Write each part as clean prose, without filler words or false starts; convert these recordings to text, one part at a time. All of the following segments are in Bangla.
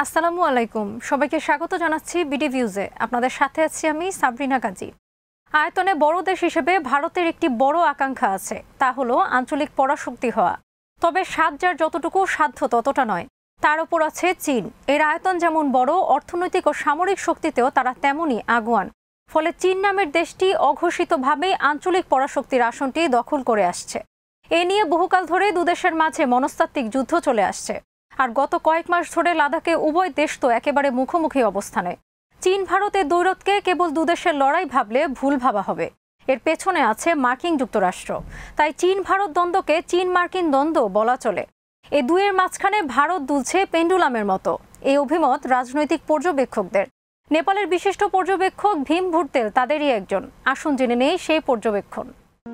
আসসালামু আলাইকুম, সবাইকে স্বাগত জানাচ্ছি বিডি ভিউজে। আপনাদের সাথে আছি আমি সাবরিনা কাজী। আয়তনে বড় দেশ হিসেবে ভারতের একটি বড় আকাঙ্ক্ষা আছে, তা হলো আঞ্চলিক পরাশক্তি হওয়া। তবে সাত যার যতটুকু সাধ্য ততটা নয়। তার উপর আছে চীন। এর আয়তন যেমন বড়, অর্থনৈতিক ও সামরিক শক্তিতেও তারা তেমনই আগুয়ান। ফলে চীন নামের দেশটি অঘোষিতভাবেই আঞ্চলিক পরাশক্তির আসনটি দখল করে আসছে। এ নিয়ে বহুকাল ধরে দুদেশের মাঝে মনস্তাত্ত্বিক যুদ্ধ চলে আসছে। আর গত কয়েক মাস ধরে লাদাখে উভয় দেশ তো একেবারে মুখোমুখি অবস্থানে। চীন ভারতের দ্বৈরথকে কেবল দুদেশের লড়াই ভাবলে ভুল ভাবা হবে। এর পেছনে আছে মার্কিন যুক্তরাষ্ট্র। তাই চীন ভারত দ্বন্দ্বকে চীন মার্কিন দ্বন্দ্ব বলা চলে। এ দুয়ের মাঝখানে ভারত দুলছে পেন্ডুলামের মতো, এই অভিমত রাজনৈতিক পর্যবেক্ষকদের। নেপালের বিশিষ্ট পর্যবেক্ষক ভীম ভুরতেল তাদেরই একজন। আসুন জেনে নেই সেই পর্যবেক্ষণ।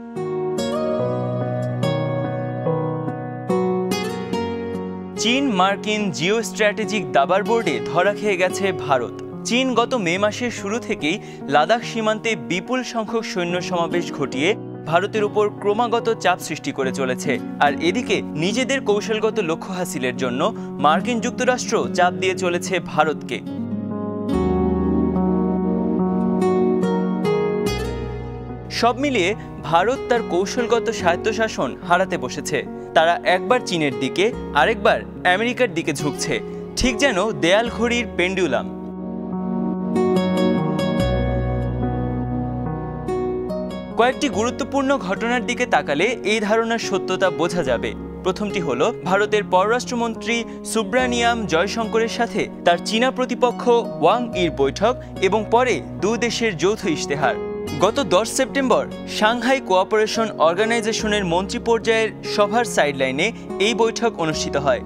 চীন মার্কিন জিও স্ট্র্যাটেজিক দাবার বোর্ডে ধরা খেয়ে গেছে ভারত। চীন গত মে মাসের শুরু থেকেই লাদাখ সীমান্তে বিপুল সংখ্যক সৈন্য সমাবেশ ঘটিয়ে ভারতের উপর ক্রমাগত চাপ সৃষ্টি করে চলেছে। আর এদিকে নিজেদের কৌশলগত লক্ষ্য হাসিলের জন্য মার্কিন যুক্তরাষ্ট্র চাপ দিয়ে চলেছে ভারতকে। সব মিলিয়ে ভারত তার কৌশলগত স্বায়ত্তশাসন হারাতে বসেছে। তারা একবার চীনের দিকে, আরেকবার আমেরিকার দিকে ঝুঁকছে, ঠিক যেন দেয়াল ঘড়ির পেন্ডুলাম। কয়েকটি গুরুত্বপূর্ণ ঘটনার দিকে তাকালে এই ধারণার সত্যতা বোঝা যাবে। প্রথমটি হলো ভারতের পররাষ্ট্রমন্ত্রী সুব্রানিয়াম জয়শঙ্করের সাথে তার চীনা প্রতিপক্ষ ওয়াং ইর বৈঠক এবং পরে দুই দেশের যৌথ ইশতেহার। গত 10 সেপ্টেম্বর সাংহাই কোঅপারেশন অর্গানাইজেশনের মন্ত্রী পর্যায়ের সভার সাইডলাইনে এই বৈঠক অনুষ্ঠিত হয়।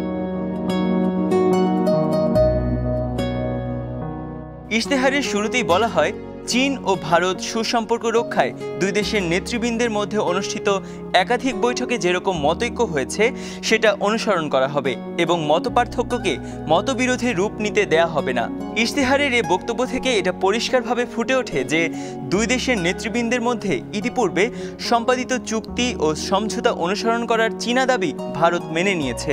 ইশতেহারের শুরুতেই বলা হয়, চীন ও ভারত সুসম্পর্ক রক্ষায় দুই দেশের নেতৃবৃন্দের মধ্যে অনুষ্ঠিত একাধিক বৈঠকে যেরকম মতৈক্য হয়েছে সেটা অনুসরণ করা হবে এবং মতপার্থক্যকে মতবিরোধে রূপ নিতে দেয়া হবে না। ইশতেহারের এ বক্তব্য থেকে এটা পরিষ্কারভাবে ফুটে ওঠে যে দুই দেশের নেতৃবৃন্দের মধ্যে ইতিপূর্বে সম্পাদিত চুক্তি ও সমঝোতা অনুসরণ করার চীনা দাবি ভারত মেনে নিয়েছে।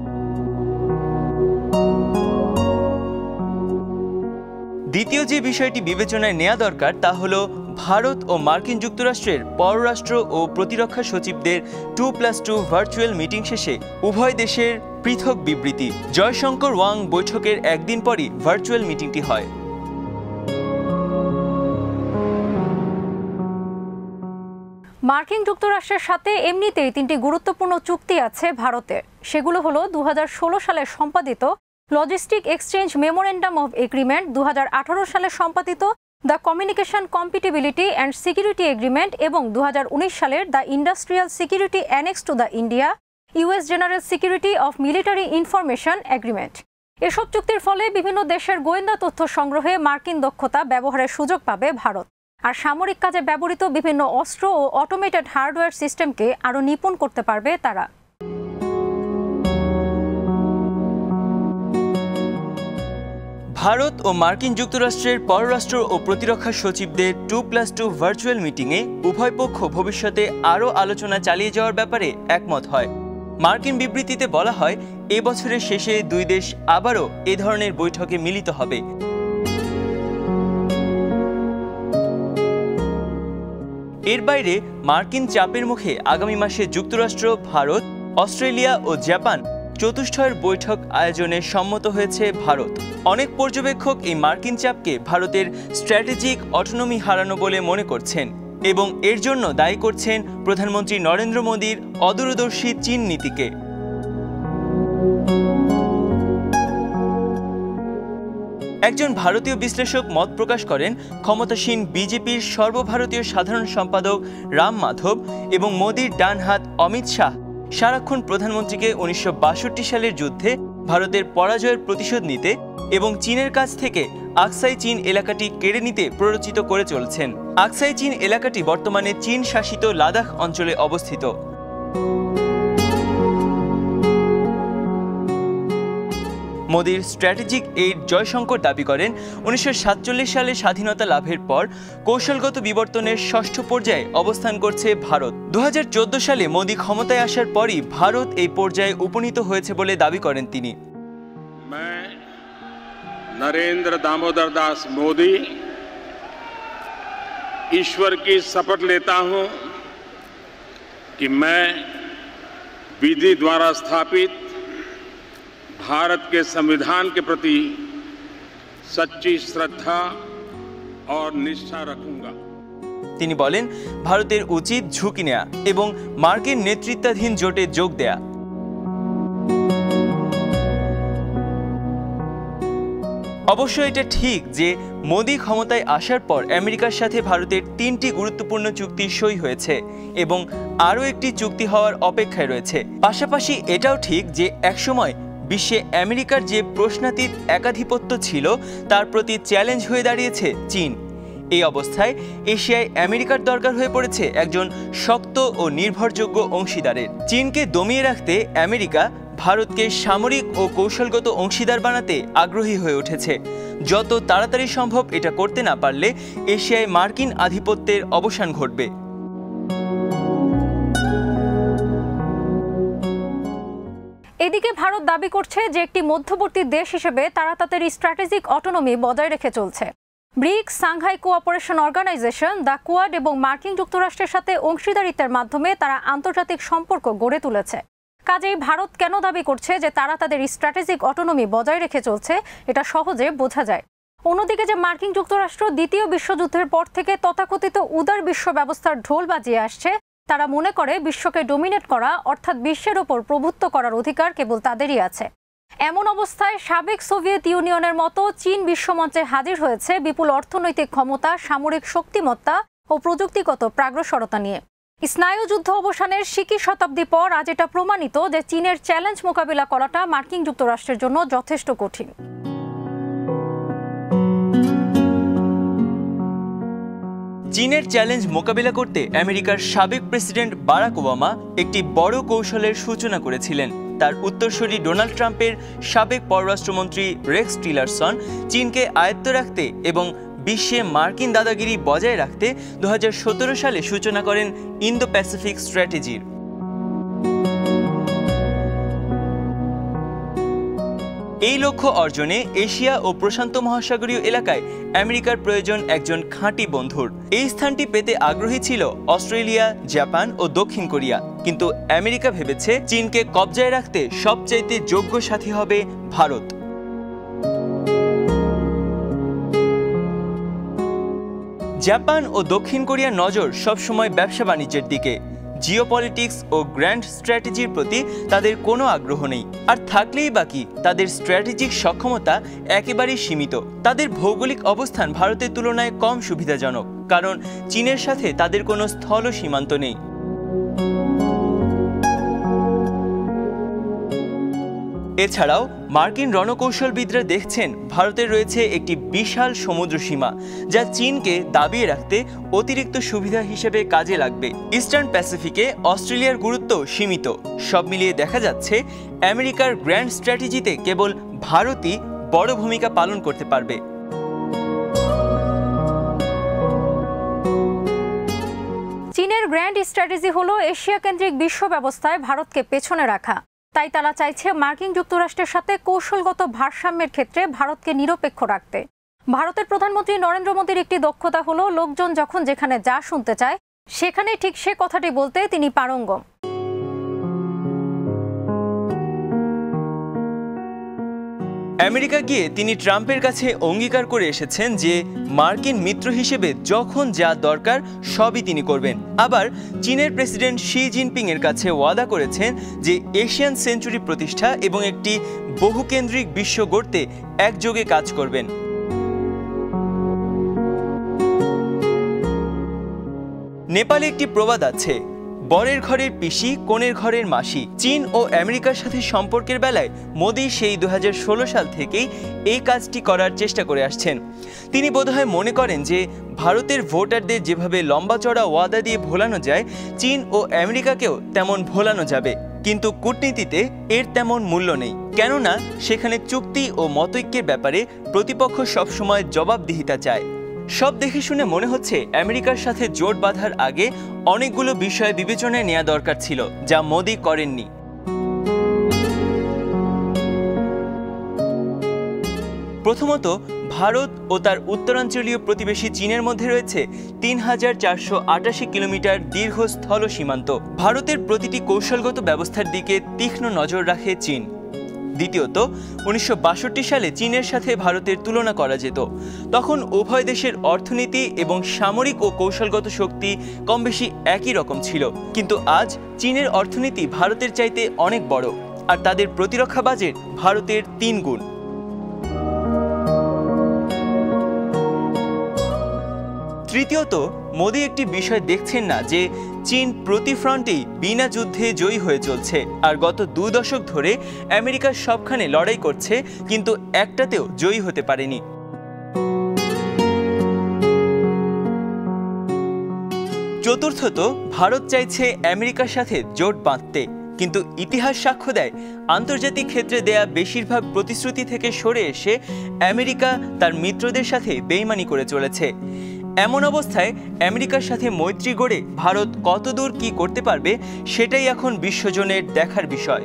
দ্বিতীয় যে বিষয়টি বিবেচনায় নেওয়া দরকার তা হল ভারত ও মার্কিন যুক্তরাষ্ট্রের পররাষ্ট্র ও প্রতিরক্ষা সচিবদের 2+2 ভার্চুয়াল মিটিং শেষে উভয় দেশের পৃথক বিবৃতি। জয়শঙ্কর ওয়াং বৈঠকের একদিন পরই ভার্চুয়াল মিটিংটি হয়। মার্কিন যুক্তরাষ্ট্রের সাথে এমনিতেই তিনটি গুরুত্বপূর্ণ চুক্তি আছে ভারতের। সেগুলো হলো 2016 সালে সম্পাদিত logistic exchange memorandum of agreement, 2018 সালে সম্পাদিত the communication compatibility and security agreement এবং 2019 সালের the industrial security annex to the India US general security of military information agreement. এসব চুক্তির ফলে বিভিন্ন দেশের গোয়েন্দা তথ্য সংগ্রহে মার্কিন দক্ষতা ব্যবহারের সুযোগ পাবে ভারত। আর সামরিক কাজে ব্যবহৃত বিভিন্ন অস্ত্র ও অটোমেটেড হার্ডওয়্যার সিস্টেমকে আরও নিপুণ করতে পারবে তারা। ভারত ও মার্কিন যুক্তরাষ্ট্রের পররাষ্ট্র ও প্রতিরক্ষা সচিবদের 2+2 ভার্চুয়াল মিটিংয়ে উভয় পক্ষ ভবিষ্যতে আরও আলোচনা চালিয়ে যাওয়ার ব্যাপারে একমত হয়। মার্কিন বিবৃতিতে বলা হয়, এ বছরের শেষে দুই দেশ আবারও এ ধরনের বৈঠকে মিলিত হবে। এর বাইরে মার্কিন চাপের মুখে আগামী মাসে যুক্তরাষ্ট্র, ভারত, অস্ট্রেলিয়া ও জাপান চতুষ্ঠয়ের বৈঠক আয়োজনে সম্মত হয়েছে ভারত। অনেক পর্যবেক্ষক এই মার্কিন চাপকে ভারতের স্ট্র্যাটেজিক অটোনমি হারানো বলে মনে করছেন এবং এর জন্য দায়ী করছেন প্রধানমন্ত্রী নরেন্দ্র মোদীর অদূরদর্শী চীন নীতিকে। একজন ভারতীয় বিশ্লেষক মত প্রকাশ করেন, ক্ষমতাসীন বিজেপির সর্বভারতীয় সাধারণ সম্পাদক রাম মাধব এবং মোদীর ডান হাত অমিত শাহ সারাক্ষণ প্রধানমন্ত্রীকে 1962 সালের যুদ্ধে ভারতের পরাজয়ের প্রতিশোধ নিতে এবং চীনের কাছ থেকে আকসাই চীন এলাকাটি কেড়ে নিতে প্ররোচিত করে চলছেন। আকসাই চীন এলাকাটি বর্তমানে চীন শাসিত লাদাখ অঞ্চলে অবস্থিত। মোদীর স্ট্র্যাটেজিক এইড জয়শঙ্কর দাবি করেন, 1947 সালে স্বাধীনতা লাভের পর কৌশলগত বিবর্তনের ষষ্ঠ পর্যায়ে অবস্থান করছে ভারত। 2014 সালে মোদী ক্ষমতায় আসার পরই ভারত এই পর্যায়ে উপনীত হয়েছে বলে দাবি করেন তিনি। नरेंद्र दामोदर दास मोदी ईश्वर की शपथ लेता हूं कि मैं विधि द्वारा स्थापित भारत के संविधान के प्रति सच्ची श्रद्धा और निष्ठा रखूंगा। তিনি বলেন ভারতের উচিত ঝুঁকি নেওয়া এবং মার্কিন নেতৃত্বাধীন জোটে যোগ দেয়া। অবশ্য এটা ঠিক যে মোদি ক্ষমতায় আসার পর আমেরিকার সাথে ভারতের 3টি গুরুত্বপূর্ণ চুক্তি সই হয়েছে এবং আরও একটি চুক্তি হওয়ার অপেক্ষায় রয়েছে। পাশাপাশি এটাও ঠিক যে একসময় বিশ্বে আমেরিকার যে প্রশ্নাতীত একাধিপত্য ছিল তার প্রতি চ্যালেঞ্জ হয়ে দাঁড়িয়েছে চীন। এই অবস্থায় এশিয়ায় আমেরিকার দরকার হয়ে পড়েছে একজন শক্ত ও নির্ভরযোগ্য অংশীদারের। চীনকে দমিয়ে রাখতে আমেরিকা ভারতকে সামরিক ও কৌশলগত অংশীদার বানাতে আগ্রহী হয়ে উঠেছে। যত তাড়াতাড়ি সম্ভব এটা করতে না পারলে এশিয়ায় মার্কিন আধিপত্যের অবসান ঘটবে। এদিকে ভারত দাবি করছে যে একটি মধ্যবর্তী দেশ হিসেবে তারা তাদের স্ট্র্যাটেজিক অটোনমি বজায় রেখে চলছে। BRICS, Shanghai cooperation organisation, the quad এবং মার্কিন যুক্তরাষ্ট্রের সাথে অংশীদারিত্বের মাধ্যমে তারা আন্তর্জাতিক সম্পর্ক গড়ে তুলেছে। কাজেই ভারত কেন দাবি করছে যে তারা তাদের স্ট্র্যাটেজিক অটোনমি বজায় রেখে চলছে এটা সহজে বোঝা যায়। অন্যদিকে যে মার্কিন যুক্তরাষ্ট্র দ্বিতীয় বিশ্বযুদ্ধের পর থেকে তথাকথিত উদার বিশ্ব ব্যবস্থার ঢোল বাজিয়ে আসছে, তারা মনে করে বিশ্বকে ডমিনেট করা অর্থাৎ বিশ্বের ওপর প্রভুত্ব করার অধিকার কেবল তাদেরই আছে। এমন অবস্থায় সাবেক সোভিয়েত ইউনিয়নের মতো চীন বিশ্বমঞ্চে হাজির হয়েছে বিপুল অর্থনৈতিক ক্ষমতা, সামরিক শক্তিমত্তা ও প্রযুক্তিগত প্রাগ্রসরতা নিয়ে। স্নায়ুযুদ্ধ অবসানের সিকি শতাব্দী পর আজ এটা প্রমাণিত যে চীনের চ্যালেঞ্জ মোকাবিলা করাটা মার্কিন যুক্তরাষ্ট্রের জন্য যথেষ্ট কঠিন। চীনের চ্যালেঞ্জ মোকাবিলা করতে আমেরিকার সাবেক প্রেসিডেন্ট বারাক ওবামা একটি বড় কৌশলের সূচনা করেছিলেন। তার উত্তরসূরি ডোনাল্ড ট্রাম্পের সাবেক পররাষ্ট্রমন্ত্রী রেক্স টিলারসন চীনকে আয়ত্ত রাখতে এবং বিশ্বে মার্কিন দাদাগিরি বজায় রাখতে 2017 সালে সূচনা করেন ইন্দো প্যাসিফিক স্ট্র্যাটেজির। এই লক্ষ্য অর্জনে এশিয়া ও প্রশান্ত মহাসাগরীয় এলাকায় আমেরিকার প্রয়োজন একজন খাঁটি বন্ধুর। এই স্থানটি পেতে আগ্রহী ছিল অস্ট্রেলিয়া, জাপান ও দক্ষিণ কোরিয়া, কিন্তু আমেরিকা ভেবেছে চীনকে কবজায় রাখতে সবচাইতে যোগ্য সাথী হবে ভারত। জাপান ও দক্ষিণ কোরিয়ার নজর সবসময় ব্যবসা বাণিজ্যের দিকে। জিওপলিটিক্স ও গ্র্যান্ড স্ট্র্যাটেজির প্রতি তাদের কোনো আগ্রহ নেই, আর থাকলেই বাকি তাদের স্ট্র্যাটেজিক সক্ষমতা একেবারেই সীমিত। তাদের ভৌগোলিক অবস্থান ভারতের তুলনায় কম সুবিধাজনক, কারণ চীনের সাথে তাদের কোনো স্থল সীমান্ত নেই। এছাড়াও মার্কিন রণকৌশলবিদরা দেখছেন ভারতের রয়েছে একটি বিশাল সমুদ্র সীমা, যা চীনকে দাবিয়ে রাখতে অতিরিক্ত সুবিধা হিসেবে কাজে লাগবে। ইস্টার্ন প্যাসিফিকে অস্ট্রেলিয়ার গুরুত্ব সীমিত। সব মিলিয়ে দেখা যাচ্ছে আমেরিকার গ্র্যান্ড স্ট্র্যাটেজিতে কেবল ভারতই বড় ভূমিকা পালন করতে পারবে। চীনের গ্র্যান্ড স্ট্র্যাটেজি হলো এশিয়া কেন্দ্রিক বিশ্ব ব্যবস্থায় ভারতকে পেছনে রাখা। তাই তারা চাইছে মার্কিন যুক্তরাষ্ট্রের সাথে কৌশলগত ভারসাম্যের ক্ষেত্রে ভারতকে নিরপেক্ষ রাখতে। ভারতের প্রধানমন্ত্রী নরেন্দ্র মোদীর একটি দক্ষতা হলো লোকজন যখন যেখানে যা শুনতে চায় সেখানে ঠিক সে কথাটি বলতে তিনি পারঙ্গম। আমেরিকা গিয়ে তিনি ট্রাম্পের কাছে অঙ্গীকার করে এসেছেন যে মার্কিন মিত্র হিসেবে যখন যা দরকার সবই তিনি করবেন। আবার চীনের প্রেসিডেন্ট শি জিনপিং এর কাছে ওয়াদা করেছেন যে এশিয়ান সেঞ্চুরি প্রতিষ্ঠা এবং একটি বহুকেন্দ্রিক বিশ্ব গড়তে একযোগে কাজ করবেন। নেপালে একটি প্রবাদ আছে, বরের ঘরের পিসি কনের ঘরের মাসি। চীন ও আমেরিকার সাথে সম্পর্কের বেলায় মোদি সেই 2016 সাল থেকেই এই কাজটি করার চেষ্টা করে আসছেন। তিনি বোধহয় মনে করেন যে ভারতের ভোটারদের যেভাবে লম্বা চড়া ওয়াদা দিয়ে ভোলানো যায়, চীন ও আমেরিকাকেও তেমন ভোলানো যাবে। কিন্তু কূটনীতিতে এর তেমন মূল্য নেই, কেননা সেখানে চুক্তি ও মতৈক্যের ব্যাপারে প্রতিপক্ষ সবসময় জবাবদিহিতা চায়। সব দেখে শুনে মনে হচ্ছে আমেরিকার সাথে জোট বাঁধার আগে অনেকগুলো বিষয় বিবেচনায় নেওয়া দরকার ছিল, যা মোদি করেননি। প্রথমত, ভারত ও তার উত্তরাঞ্চলীয় প্রতিবেশী চীনের মধ্যে রয়েছে ৩,৪৮৮ কিলোমিটার দীর্ঘ স্থল সীমান্ত। ভারতের প্রতিটি কৌশলগত ব্যবস্থার দিকে তীক্ষ্ণ নজর রাখে চীন। দ্বিতীয়ত, ১৯৬২ সালে চীনের সাথে ভারতের তুলনা করা যেত। তখন উভয় দেশের অর্থনীতি এবং সামরিক ও কৌশলগত শক্তি কম বেশি একই রকম ছিল। কিন্তু আজ চীনের অর্থনীতি ভারতের চাইতে অনেক বড়, আর তাদের প্রতিরক্ষা বাজেট ভারতের ৩ গুণ। তৃতীয়ত, মোদি একটি বিষয় দেখছেন না যে চীন প্রতি ফ্রন্টেই বিনা যুদ্ধে জয়ী হয়ে চলছে, আর গত ২ দশক ধরে আমেরিকার সবখানে লড়াই করছে, কিন্তু একটাতেও জয়ী হতে পারেনি। চতুর্থত, ভারত চাইছে আমেরিকার সাথে জোট বাঁধতে, কিন্তু ইতিহাস সাক্ষ্য দেয় আন্তর্জাতিক ক্ষেত্রে দেয়া বেশিরভাগ প্রতিশ্রুতি থেকে সরে এসে আমেরিকা তার মিত্রদের সাথে বেইমানি করে চলেছে। এমন অবস্থায় আমেরিকার সাথে মৈত্রী গড়ে ভারত কতদূর কি করতে পারবে, সেটাই এখন বিশ্বজনের দেখার বিষয়।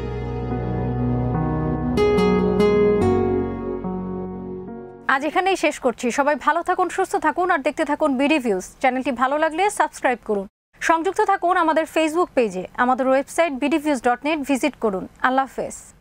আজ এখানেই শেষ করছি। সবাই ভালো থাকুন, সুস্থ থাকুন, আর দেখতে থাকুন বিডি ভিউজ। চ্যানেলটি ভালো লাগলে সাবস্ক্রাইব করুন। সংযুক্ত থাকুন আমাদের ফেসবুক পেজে। আমাদের ওয়েবসাইট bdviews.net ভিজিট করুন। আল্লাহ হাফেজ।